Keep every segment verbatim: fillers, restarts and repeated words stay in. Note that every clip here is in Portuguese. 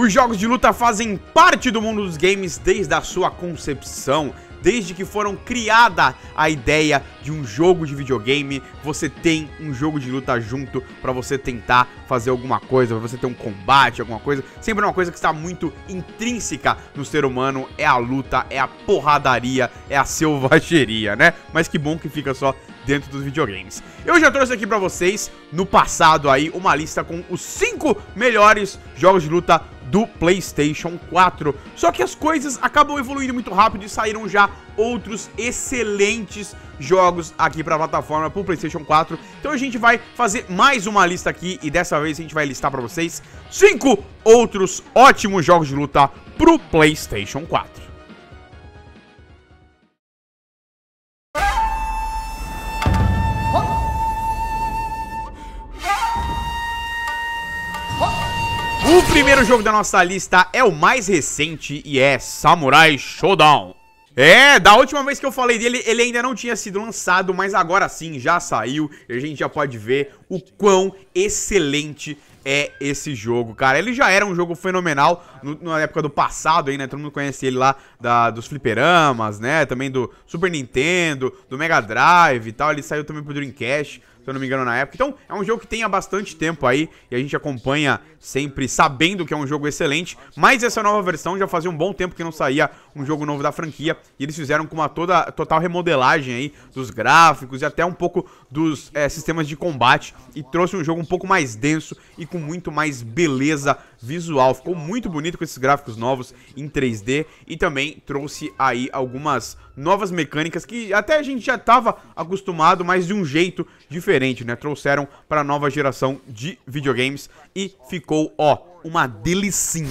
Os jogos de luta fazem parte do mundo dos games desde a sua concepção. Desde que foram criada a ideia de um jogo de videogame, você tem um jogo de luta junto pra você tentar fazer alguma coisa, pra você ter um combate, alguma coisa. Sempre uma coisa que está muito intrínseca no ser humano, é a luta, é a porradaria, é a selvageria, né? Mas que bom que fica só dentro dos videogames. Eu já trouxe aqui pra vocês, no passado aí, uma lista com os cinco melhores jogos de luta do PlayStation quatro. Só que as coisas acabam evoluindo muito rápido e saíram já outros excelentes jogos aqui para a plataforma, para o PlayStation quatro. Então a gente vai fazer mais uma lista aqui e dessa vez a gente vai listar para vocês cinco outros ótimos jogos de luta para o PlayStation quatro. O primeiro jogo da nossa lista é o mais recente e é Samurai Shodown. É, da última vez que eu falei dele, ele ainda não tinha sido lançado, mas agora sim, já saiu e a gente já pode ver o quão excelente é esse jogo, cara. Ele já era um jogo fenomenal no, na época do passado aí, né? Todo mundo conhece ele lá da, dos fliperamas, né? Também do Super Nintendo, do Mega Drive e tal. Ele saiu também pro Dreamcast, se eu não me engano, na época. Então, é um jogo que tem há bastante tempo aí e a gente acompanha sempre sabendo que é um jogo excelente. Mas essa nova versão já fazia um bom tempo que não saía um jogo novo da franquia e eles fizeram com uma toda, total remodelagem aí dos gráficos e até um pouco dos é, sistemas de combate e trouxe um jogo um pouco mais denso e com muito mais beleza visual. Ficou muito bonito com esses gráficos novos em três D e também trouxe aí algumas novas mecânicas que até a gente já estava acostumado, mas de um jeito diferente, né? Trouxeram para a nova geração de videogames e ficou, ó, uma delicinha.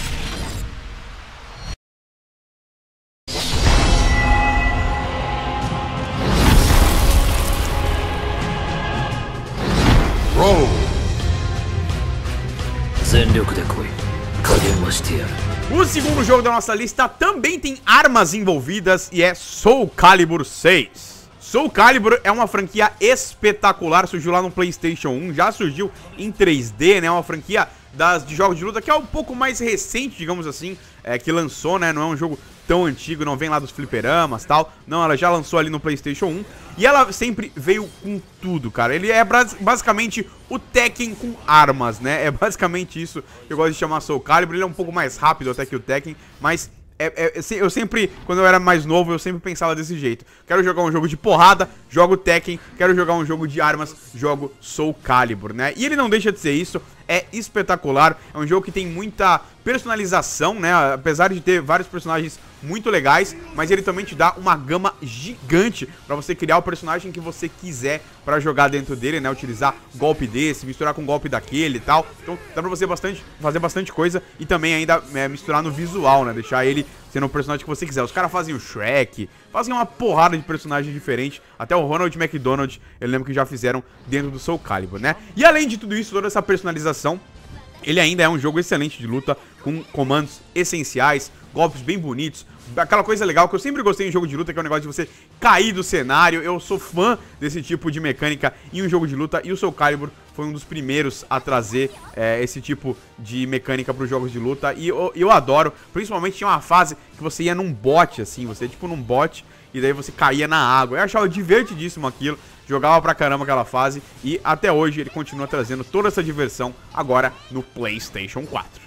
O segundo jogo da nossa lista também tem armas envolvidas e é Soul Calibur seis. Soul Calibur é uma franquia espetacular, surgiu lá no PlayStation um, já surgiu em três D, né? Uma franquia das, de jogos de luta que é um pouco mais recente, digamos assim, é, que lançou, né? Não é um jogo tão antigo, não vem lá dos fliperamas e tal. Não, ela já lançou ali no PlayStation um. E ela sempre veio com tudo, cara. Ele é basicamente o Tekken com armas, né? É basicamente isso que eu gosto de chamar Soul Calibur. Ele é um pouco mais rápido até que o Tekken, mas é, é, eu sempre, quando eu era mais novo, eu sempre pensava desse jeito. Quero jogar um jogo de porrada, jogo Tekken. Quero jogar um jogo de armas, jogo Soul Calibur, né? E ele não deixa de ser isso. É espetacular, é um jogo que tem muita personalização, né? Apesar de ter vários personagens muito legais, mas ele também te dá uma gama gigante pra você criar o personagem que você quiser pra jogar dentro dele, né? Utilizar golpe desse, misturar com golpe daquele e tal. Então dá pra você bastante, fazer bastante coisa e também ainda é, misturar no visual, né? Deixar ele sendo o personagem que você quiser. Os caras fazem o Shrek, fazem uma porrada de personagens diferentes. Até o Ronald McDonald, eu lembro que já fizeram dentro do Soul Calibur, né? E além de tudo isso, toda essa personalização, ele ainda é um jogo excelente de luta, com comandos essenciais, golpes bem bonitos, aquela coisa legal que eu sempre gostei em jogo de luta, que é o negócio de você cair do cenário. Eu sou fã desse tipo de mecânica em um jogo de luta e o Soul Calibur foi um dos primeiros a trazer é, esse tipo de mecânica para os jogos de luta e eu, eu adoro. Principalmente tinha uma fase que você ia num bote, assim, você ia tipo num bote e daí você caía na água. Eu achava divertidíssimo aquilo, jogava pra caramba aquela fase e até hoje ele continua trazendo toda essa diversão agora no PlayStation quatro.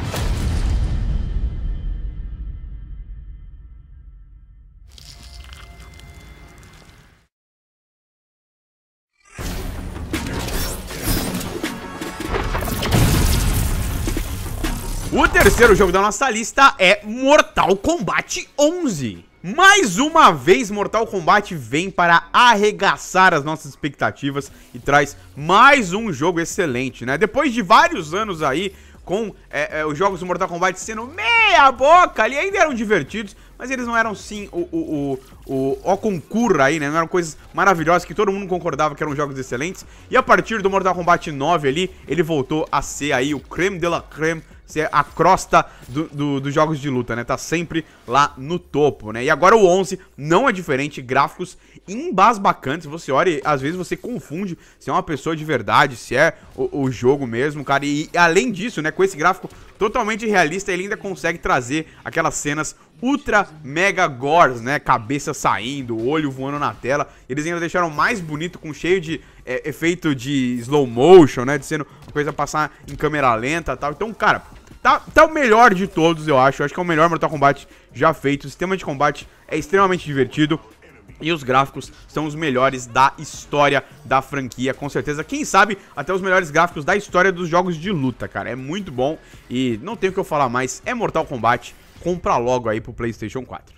O terceiro jogo da nossa lista é Mortal Kombat onze. Mais uma vez, Mortal Kombat vem para arregaçar as nossas expectativas e traz mais um jogo excelente, né? Depois de vários anos aí com é, é, os jogos do Mortal Kombat sendo meia boca, ali ainda eram divertidos, mas eles não eram, sim, o, o, o, o, o concurso aí, né? Não eram coisas maravilhosas que todo mundo concordava que eram jogos excelentes. E a partir do Mortal Kombat nove ali, ele voltou a ser aí o creme de la creme, ser a crosta do, do, dos jogos de luta, né? Tá sempre lá no topo, né? E agora o onze não é diferente, gráficos embasbacantes. Você olha e às vezes você confunde se é uma pessoa de verdade, se é o, o jogo mesmo, cara. E, e além disso, né, com esse gráfico totalmente realista, ele ainda consegue trazer aquelas cenas ultra mega gores, né? Cabeça saindo, olho voando na tela. Eles ainda deixaram mais bonito, com cheio de é, efeito de slow motion, né? De sendo uma coisa passar em câmera lenta e tal. Então, cara, tá, tá o melhor de todos, eu acho. Eu acho que é o melhor Mortal Kombat já feito. O sistema de combate é extremamente divertido. E os gráficos são os melhores da história da franquia, com certeza. Quem sabe até os melhores gráficos da história dos jogos de luta, cara. É muito bom e não tem o que eu falar mais. É Mortal Kombat. Compra logo aí pro PlayStation quatro.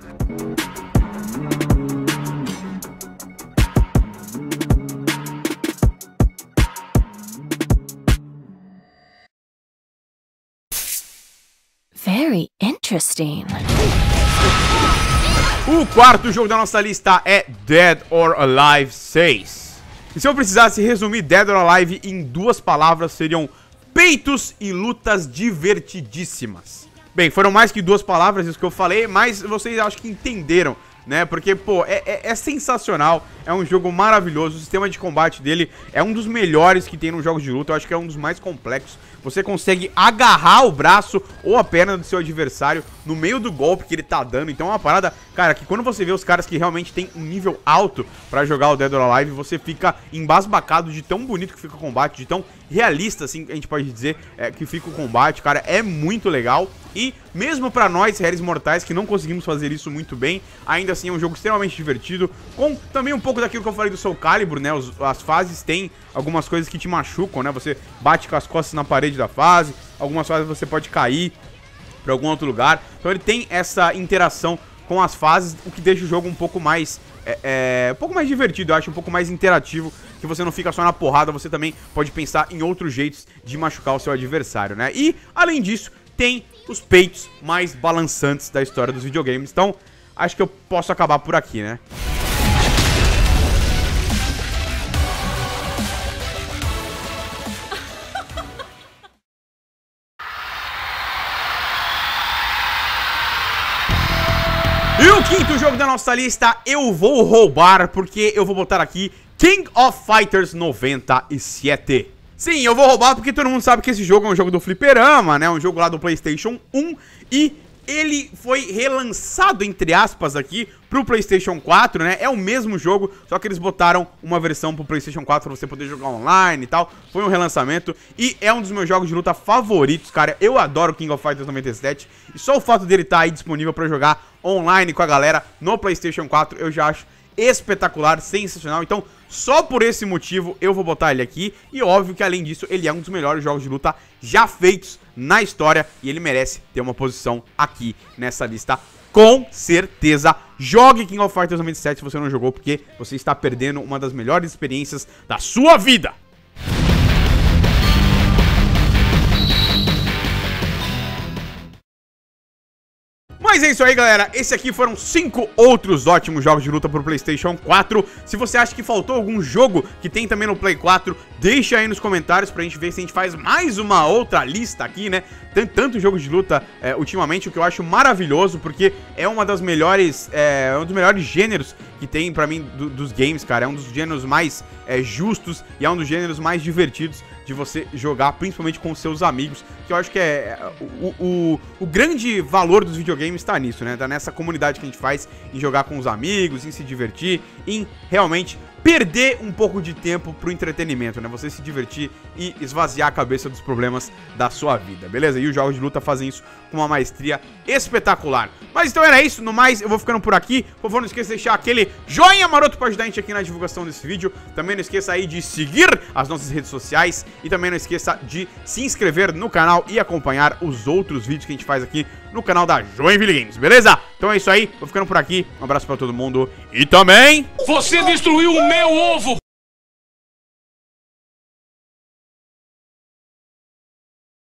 Very interesting. O quarto jogo da nossa lista é Dead or Alive seis. E se eu precisasse resumir Dead or Alive em duas palavras, seriam peitos e lutas divertidíssimas. Bem, foram mais que duas palavras isso que eu falei, mas vocês acho que entenderam, né? Porque, pô, é, é, é sensacional, é um jogo maravilhoso, o sistema de combate dele é um dos melhores que tem nos jogos de luta, eu acho que é um dos mais complexos. Você consegue agarrar o braço ou a perna do seu adversário no meio do golpe que ele tá dando. Então é uma parada, cara, que quando você vê os caras que realmente tem um nível alto pra jogar o Dead or Alive, você fica embasbacado de tão bonito que fica o combate, de tão realista, assim, a gente pode dizer, é, que fica o combate, cara, é muito legal. E mesmo pra nós, réis mortais, que não conseguimos fazer isso muito bem, ainda assim é um jogo extremamente divertido, com também um pouco daquilo que eu falei do Soul Calibur, né? Os, as fases têm algumas coisas que te machucam, né? Você bate com as costas na parede da fase, algumas fases você pode cair pra algum outro lugar. Então ele tem essa interação com as fases, o que deixa o jogo um pouco mais... É, é, um pouco mais divertido, eu acho, um pouco mais interativo, que você não fica só na porrada, você também pode pensar em outros jeitos de machucar o seu adversário, né? E, além disso, tem os peitos mais balançantes da história dos videogames. Então, acho que eu posso acabar por aqui, né? E o quinto jogo da nossa lista eu vou roubar, porque eu vou botar aqui King of Fighters noventa e sete. Sim, eu vou roubar porque todo mundo sabe que esse jogo é um jogo do fliperama, né? Um jogo lá do PlayStation um. E ele foi relançado, entre aspas, aqui pro PlayStation quatro, né? É o mesmo jogo, só que eles botaram uma versão pro PlayStation quatro pra você poder jogar online e tal. Foi um relançamento e é um dos meus jogos de luta favoritos, cara. Eu adoro King of Fighters noventa e sete. E só o fato dele estar aí disponível pra jogar online com a galera no PlayStation quatro, eu já acho espetacular, sensacional. Então, só por esse motivo eu vou botar ele aqui. E óbvio que além disso, ele é um dos melhores jogos de luta já feitos na história e ele merece ter uma posição aqui nessa lista, com certeza. Jogue King of Fighters noventa e sete se você não jogou, porque você está perdendo uma das melhores experiências da sua vida. Mas é isso aí, galera. Esse aqui foram cinco outros ótimos jogos de luta pro PlayStation quatro. Se você acha que faltou algum jogo que tem também no Play quatro, deixa aí nos comentários pra gente ver se a gente faz mais uma outra lista aqui, né? Tem tanto jogo de luta é, ultimamente, o que eu acho maravilhoso, porque é uma das melhores, é, é um dos melhores gêneros que tem pra mim do, dos games, cara. É um dos gêneros mais é, justos e é um dos gêneros mais divertidos de você jogar, principalmente com seus amigos, que eu acho que é o, o, o grande valor dos videogames está nisso, né? Tá nessa comunidade que a gente faz em jogar com os amigos, em se divertir, em realmente perder um pouco de tempo pro entretenimento, né? Você se divertir e esvaziar a cabeça dos problemas da sua vida, beleza? E os jogos de luta fazem isso com uma maestria espetacular. Mas então era isso, no mais eu vou ficando por aqui. Por favor, não esqueça de deixar aquele joinha maroto pra ajudar a gente aqui na divulgação desse vídeo. Também não esqueça aí de seguir as nossas redes sociais e também não esqueça de se inscrever no canal e acompanhar os outros vídeos que a gente faz aqui no canal da Joinville Games, beleza? Então é isso aí, vou ficando por aqui. Um abraço pra todo mundo e também... Você destruiu o meu ovo!